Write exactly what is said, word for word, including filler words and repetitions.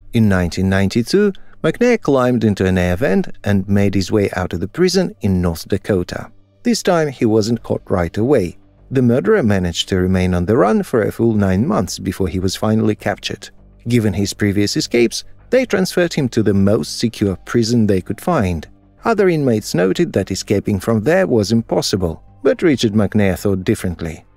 In nineteen ninety-two, McNair climbed into an air vent and made his way out of the prison in North Dakota. This time he wasn't caught right away. The murderer managed to remain on the run for a full nine months before he was finally captured. Given his previous escapes, they transferred him to the most secure prison they could find. Other inmates noted that escaping from there was impossible, but Richard McNair thought differently.